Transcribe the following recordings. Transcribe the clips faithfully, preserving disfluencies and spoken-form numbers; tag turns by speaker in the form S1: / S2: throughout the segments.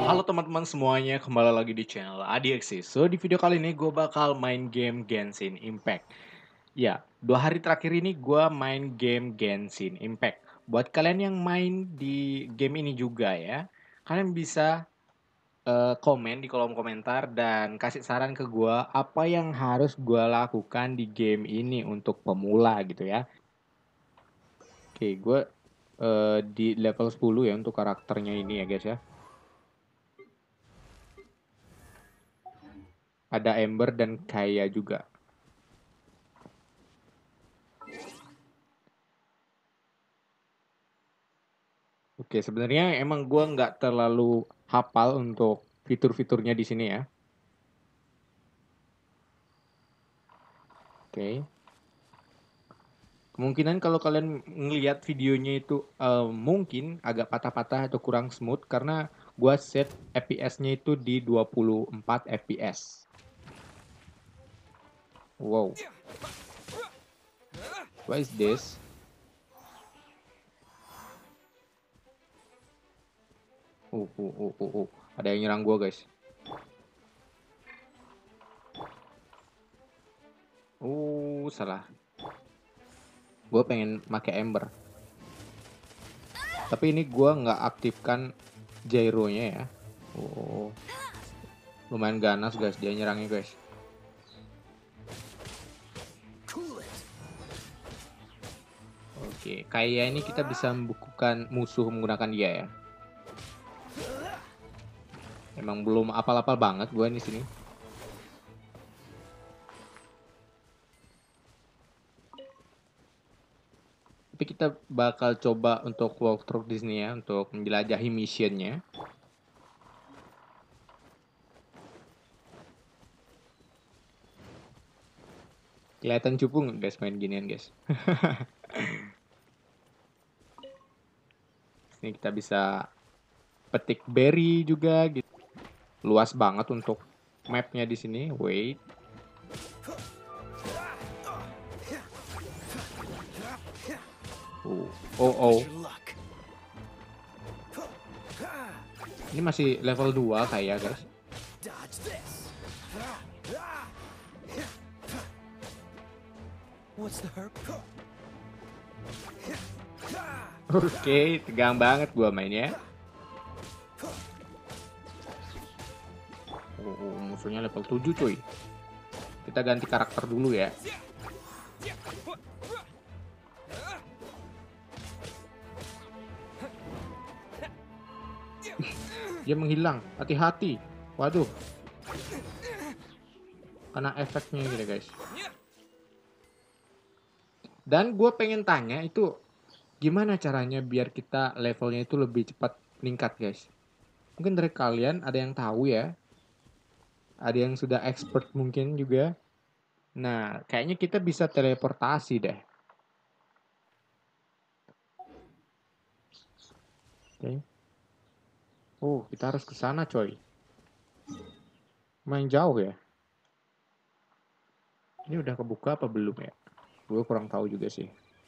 S1: Halo teman-teman semuanya, kembali lagi di channel Adiexis. So, di video kali ini gue bakal main game Genshin Impact. Ya, dua hari terakhir ini gue main game Genshin Impact. Buat kalian yang main di game ini juga ya, kalian bisa eh, komen di kolom komentar dan kasih saran ke gue apa yang harus gue lakukan di game ini untuk pemula gitu ya. Oke, gue eh, di level sepuluh ya untuk karakternya ini ya guys ya. Ada Ember dan Kaya juga. Oke, sebenarnya emang gue nggak terlalu hafal untuk fitur-fiturnya di sini ya. Oke. Kemungkinan kalau kalian ngelihat videonya itu eh, mungkin agak patah-patah atau kurang smooth karena gue set F P S-nya itu di dua puluh empat F P S. Wow, what is this? Uh, uh, uh, uh, uh. Ada yang nyerang gue guys. Uh, salah. Gue pengen pakai Ember. Tapi ini gue nggak aktifkan gyro-nya ya. Oh, lumayan ganas guys dia nyerangnya guys. Oke, kayak ini kita bisa membukukan musuh menggunakan dia ya. Emang belum apal-apal banget gue di sini. Tapi kita bakal coba untuk walkthrough di sini ya, untuk menjelajahi missionnya. Kelihatan cupu nggak guys main ginian guys. Ini kita bisa petik berry juga gitu. Luas banget untuk mapnya di sini. Wait. Uh. Oh oh. Ini masih level dua kayak guys. Oke, tegang banget gua mainnya. Oh, oh, musuhnya level tujuh cuy. Kita ganti karakter dulu ya. Dia menghilang, hati-hati. Waduh. Karena efeknya gitu guys. Dan gue pengen tanya itu gimana caranya biar kita levelnya itu lebih cepat meningkat guys. Mungkin dari kalian ada yang tahu ya. Ada yang sudah expert mungkin juga. Nah, kayaknya kita bisa teleportasi deh. Oke. Okay. Oh, kita harus ke sana coy. Main jauh ya. Ini udah kebuka apa belum ya? Gue kurang tahu juga sih.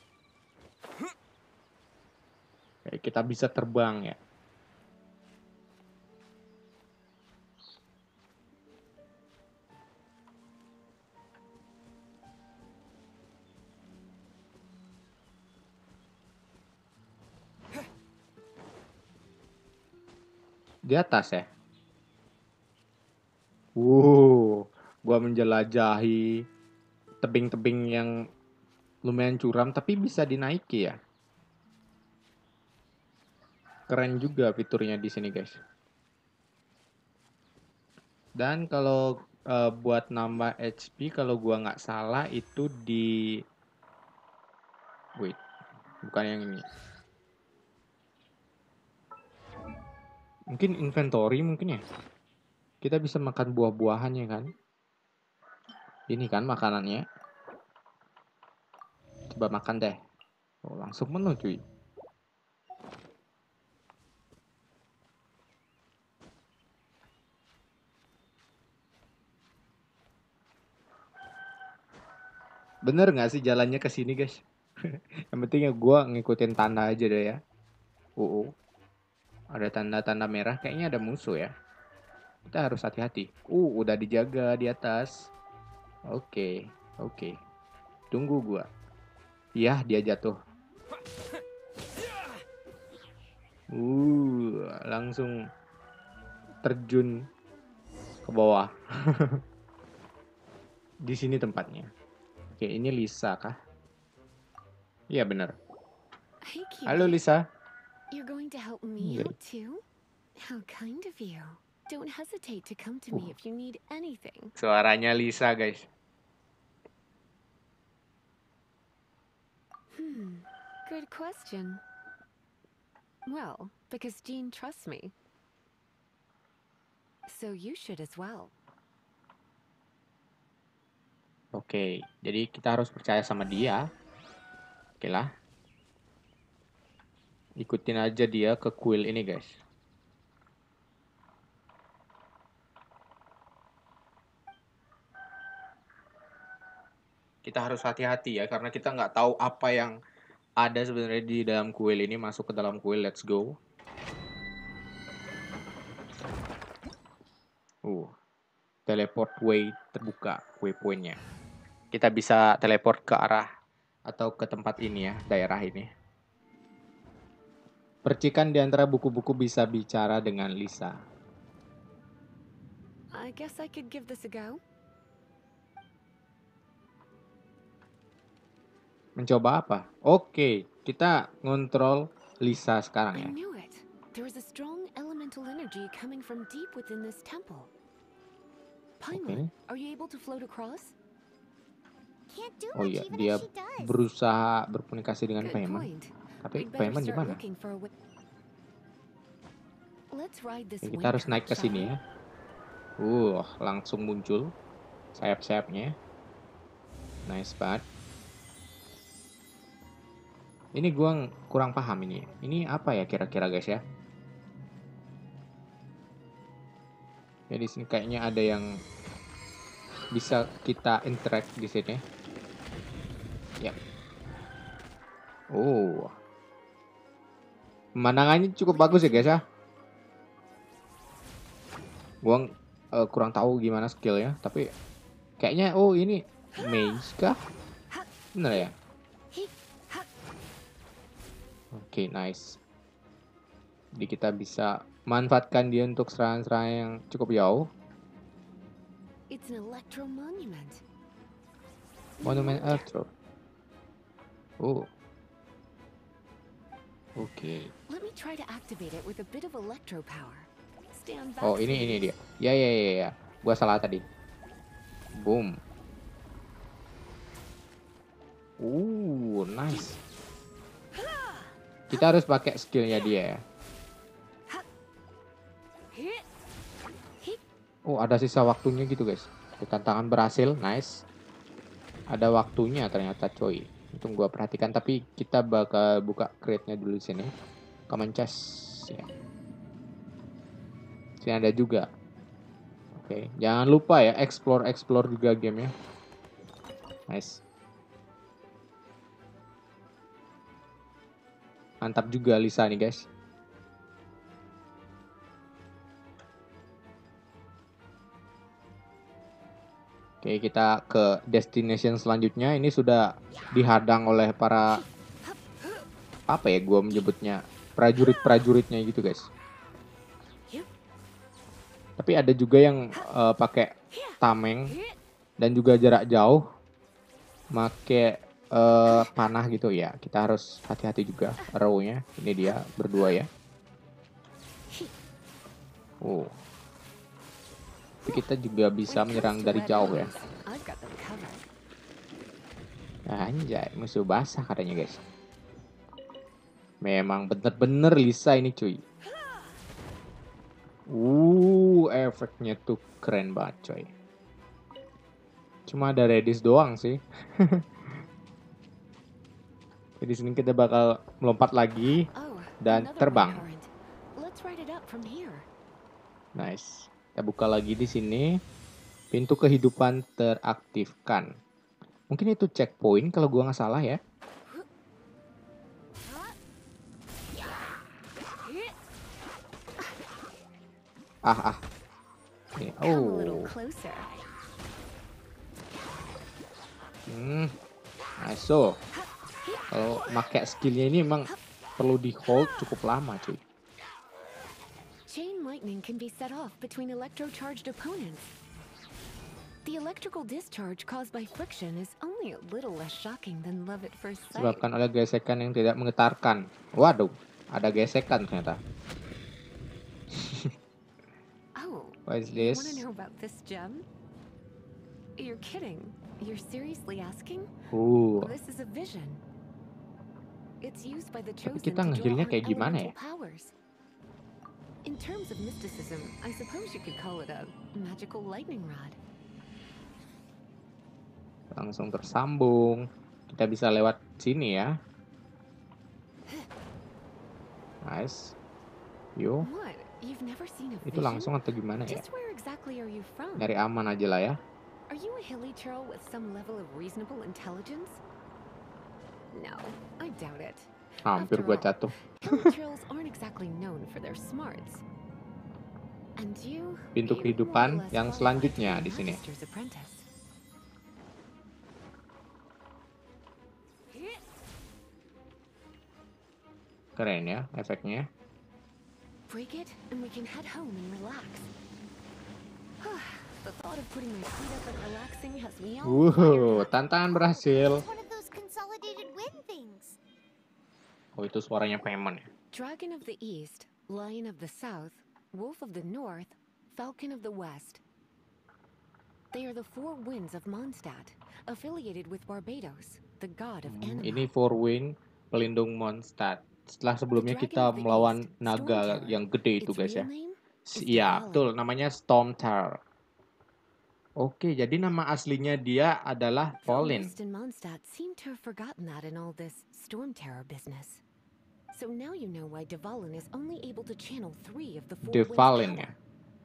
S1: Kayak kita bisa terbang ya. Di atas ya. Wow, gua menjelajahi tebing-tebing yang lumayan curam tapi bisa dinaiki ya. Keren juga fiturnya di sini guys. Dan kalau uh, buat nambah H P kalau gua nggak salah itu di wait, bukan yang ini. Mungkin inventory mungkin ya. Kita bisa makan buah-buahannya kan. Ini kan makanannya. Coba makan deh. Oh, langsung penuh cuy. Bener nggak sih jalannya ke sini guys? Yang penting ya gue ngikutin tanda aja deh ya. Uh, uh. Ada tanda-tanda merah, kayaknya ada musuh ya. Kita harus hati-hati. Uh, udah dijaga di atas. Oke, oke. Tunggu gua. Yah, dia jatuh. Uh, langsung terjun ke bawah. Di sini tempatnya. Oke, ini Lisa kah? Iya benar.
S2: Hey,
S1: Halo
S2: cutie.
S1: Lisa.
S2: You're going to help me
S1: Enggak.
S2: out too? How kind of you. Don't hesitate to come to
S1: Uh,
S2: me if you need anything.
S1: suaranya Lisa, guys.
S2: Hmm, good question. Well, because Jean trusts me. So you should as well.
S1: Oke, jadi kita harus percaya sama dia. Oke lah. Ikutin aja dia ke kuil ini, guys. Kita harus hati-hati ya, karena kita nggak tahu apa yang ada sebenarnya di dalam kuil ini. Masuk ke dalam kuil, let's go. Uh, teleport way terbuka, waypointnya. Kita bisa teleport ke arah atau ke tempat ini ya, daerah ini. Percikan di antara buku-buku bisa bicara dengan Lisa.
S2: I guess I could give this a go.
S1: Mencoba apa? Oke, kita ngontrol Lisa sekarang
S2: I
S1: ya.
S2: knew it. There is a strong elemental energy coming from deep within this temple. Paimon,
S1: Oke.
S2: are you able to float across?
S3: Can't do
S1: Oh
S3: much
S1: iya,
S3: even
S1: dia
S3: if she does.
S1: berusaha berkomunikasi dengan
S2: Good
S1: Paimon.
S2: point.
S1: Tapi
S2: We'd better
S1: Paimon di
S2: start
S1: mana?
S2: looking for a way. Let's ride this
S1: Oke,
S2: wind
S1: kita harus naik
S2: current,
S1: ke
S2: shall
S1: sini
S2: we?
S1: ya. Uh, langsung muncul sayap-sayapnya. Nice banget. Ini gua kurang paham ini. Ini apa ya kira-kira guys ya? Ya di sini kayaknya ada yang bisa kita interact di sini. Ya. Oh. Pemandangannya cukup bagus ya guys ya. Gua uh, kurang tahu gimana skillnya, tapi kayaknya oh ini mage kah? Bener ya? Oke, okay, nice. Jadi kita bisa manfaatkan dia untuk serangan-serangan yang cukup jauh.
S2: It's an electro monument.
S1: Monument Electro. Oh. Oke. Okay.
S2: Let me try to activate it with a bit of electro power. Stand back.
S1: Oh, ini ini dia. Ya ya ya ya. Gua salah tadi. Boom. Uh, nice. Kita harus pakai skillnya dia ya. Oh, ada sisa waktunya gitu guys. Tantangan berhasil, nice. Ada waktunya ternyata coy. Untung gua perhatikan, tapi kita bakal buka crate-nya dulu di sini. Common chest ya. Sini ada juga. Oke, jangan lupa ya explore explore juga gamenya. Nice. Mantap juga Lisa nih guys. Oke, kita ke destination selanjutnya. Ini sudah dihadang oleh para apa ya gua menyebutnya prajurit-prajuritnya gitu guys. Tapi ada juga yang uh, pakai tameng dan juga jarak jauh pakai uh, panah gitu ya. Kita harus hati-hati juga arrow-nya. Ini dia berdua ya. Oh. Tapi kita juga bisa menyerang dari jauh ya. Anjay, musuh basah katanya guys. Memang bener-bener Lisa ini cuy. Uh, efeknya tuh keren banget coy. Cuma ada Redis doang sih. Di sini kita bakal melompat lagi dan terbang. Nice. Kita buka lagi di sini. Pintu kehidupan teraktifkan. Mungkin itu checkpoint kalau gua nggak salah ya. Ah, ah. Nih,
S2: Come a little
S1: oh.
S2: closer.
S1: Hmm. Nah, so. Kalau pakai skillnya ini emang perlu di hold cukup lama, cuy.
S2: Chain lightning can be set off between electro-charged opponents. The electrical discharge caused by friction is only a little less shocking than love at first sight.
S1: Disebabkan oleh gesekan yang tidak menggetarkan. Waduh, ada gesekan ternyata.
S2: Oh,
S1: What is
S2: you want to
S1: this?
S2: know about this gem? You're kidding. You're seriously asking?
S1: Uh,
S2: This is a vision. It's used by the
S1: Tapi
S2: chosen
S1: kita
S2: to draw
S1: ngehilnya
S2: on
S1: kayak gimana
S2: elemental
S1: ya?
S2: powers. In terms of mysticism, I suppose you could call it a magical lightning rod.
S1: Langsung tersambung. Kita bisa lewat sini ya. Nice. Yo,
S2: What? You've never seen a
S1: itu
S2: vision?
S1: langsung atau gimana ya?
S2: Just where exactly are you from?
S1: Nyari aman aja lah ya.
S2: Are you a hilly churl with some level of reasonable intelligence? No, I doubt it.
S1: Hampir
S2: After
S1: gua
S2: all,
S1: jatuh.
S2: hilly churls aren't exactly known for their smarts. And you,
S1: Pintu
S2: you
S1: kehidupan
S2: more or less
S1: yang
S2: qualify
S1: selanjutnya
S2: to be
S1: di
S2: a
S1: sini.
S2: Magister's apprentice.
S1: Keren ya efeknya.
S2: Break it, and we can head home and relax. The thought of putting my feet up and relaxing has me all
S1: Wuh,
S2: fired up.
S1: tantangan berhasil.
S3: It's one of those consolidated win things.
S1: Oh, itu suaranya Paimon ya.
S2: Dragon of the East, Lion of the South, Wolf of the North, Falcon of the West. They are the four winds of Mondstadt, affiliated with Barbados, the god of
S1: Hmm,
S2: anima.
S1: ini Four Wing pelindung Mondstadt. Setelah sebelumnya
S2: The Dragon
S1: kita
S2: of the
S1: melawan
S2: East,
S1: naga
S2: Stormterror.
S1: yang gede itu
S2: Its
S1: guys ya.
S2: real name
S1: S-
S2: is
S1: Iya,
S2: Dvalin.
S1: betul. Namanya Stormterror. Oke, jadi nama aslinya dia adalah
S2: Though
S1: Volin.
S2: most in Mondstadt seem to have forgotten that in all this storm terror business. So now you know why Dvalin is only able to channel three of the four winds'
S1: Dvalin ya.
S2: power.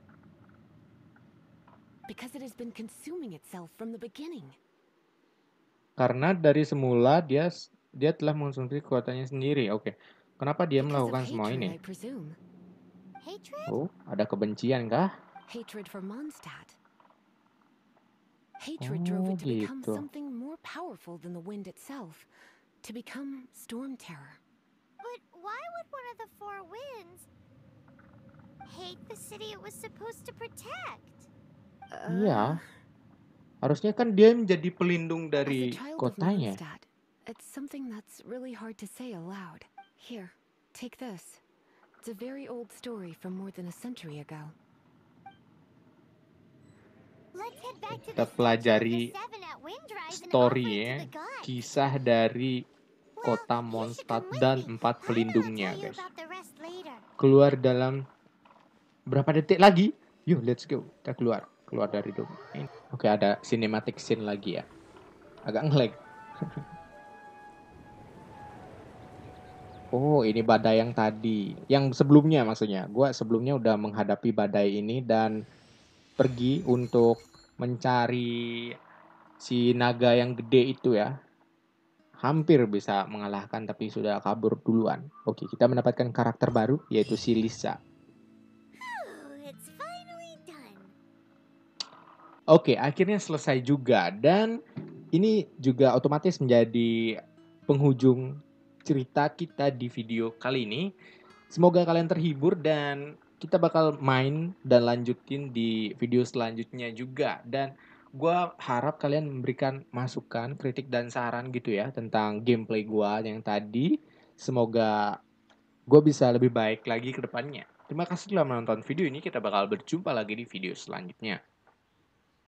S2: Because it has been consuming itself from the beginning.
S1: Karena dari semula dia dia telah mengonsumsi kekuatannya sendiri. Oke. Kenapa dia
S2: Because of
S1: melakukan semua
S2: hatred,
S1: ini?
S2: I presume.
S3: Hatred?
S1: Oh, ada kebencian kah?
S2: Hatred for Mondstadt. Hatred drove
S1: Oh,
S2: it to become
S1: gitu.
S2: something more powerful than the wind itself. To become storm terror.
S3: But why would one of the four winds hate the city it was supposed to protect?
S1: Iya. Harusnya kan dia menjadi pelindung
S2: As a
S1: dari
S2: child of
S1: kotanya.
S2: Mondstadt, it's something that's really hard to say aloud. Here, take this. It's a very old story from more than a century ago.
S3: Let's head back to
S1: Kita
S3: the
S1: pelajari
S3: statue of the seven at Windrise and
S1: story
S3: offer it
S1: ya,
S3: to the gods.
S1: kisah dari
S3: Well,
S1: kota
S3: you should
S1: Mondstadt
S3: come with
S1: dan
S3: me.
S1: empat
S3: I'm gonna
S1: pelindungnya,
S3: tell you
S1: guys.
S3: about the rest later.
S1: Keluar dalam berapa detik lagi? Yuk, let's go. Kita keluar, keluar dari domain. Oke, ada cinematic scene lagi ya. Agak nge-lag. Oh, ini badai yang tadi. Yang sebelumnya maksudnya. Gua sebelumnya udah menghadapi badai ini dan pergi untuk mencari si naga yang gede itu ya. Hampir bisa mengalahkan tapi sudah kabur duluan. Oke, kita mendapatkan karakter baru yaitu si Lisa.
S3: Oh, it's finally done.
S1: Oke, akhirnya selesai juga dan ini juga otomatis menjadi penghujung cerita kita di video kali ini. Semoga kalian terhibur dan kita bakal main dan lanjutin di video selanjutnya juga. Dan gue harap kalian memberikan masukan, kritik dan saran gitu ya tentang gameplay gue yang tadi. Semoga gue bisa lebih baik lagi ke depannya. Terima kasih telah menonton video ini. Kita bakal berjumpa lagi di video selanjutnya.